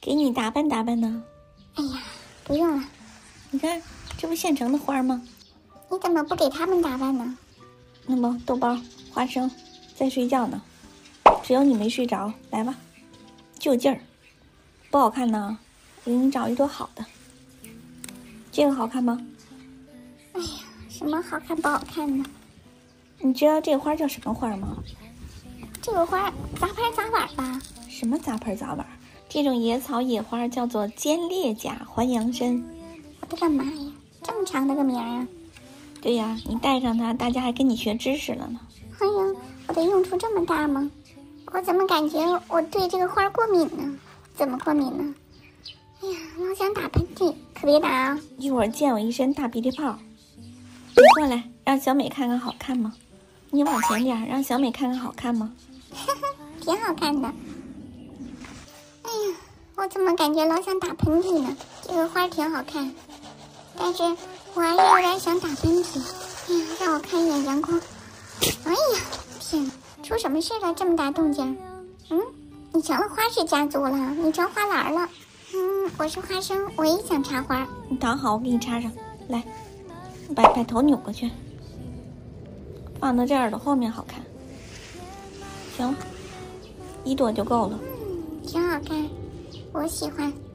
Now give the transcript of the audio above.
给你打扮打扮呢。 哎呀，不用了。 你看，这不现成的花吗？ 你怎么不给他们打扮呢？ 那么豆包、花生在睡觉呢，只有你没睡着。来吧，就劲儿。不好看呢，我给你找一朵好的。这个好看吗？ 哎呀，什么好看不好看呢？ 你知道这个花叫什么花吗？ 这个花杂牌杂碗吧？ 什么杂盆杂碗？这种野草野花叫做尖裂甲环阳参。 我的个妈呀，这么长的个名啊！ 对呀，你带上它，大家还跟你学知识了呢。 哎呀，我的用处这么大吗？我怎么感觉我对这个花过敏呢？怎么过敏呢？哎呀，老想打喷嚏，可别打啊！ 一会儿溅我一身大鼻涕泡。你过来，让小美看看好看吗？你往前点，让小美看看好看吗？ 挺好看的。哎呀，我怎么感觉老想打喷嚏呢？这个花挺好看，但是我还是有点想打喷嚏。哎呀，让我看一眼阳光。哎呀，天哪，出什么事了？这么大动静？你成了花式家族了，你成花篮了。我是花生，我也想插花。 你躺好，我给你插上。来，把头扭过去，放到这耳朵后面好看。行了，一朵就够了。 挺好看，我喜欢。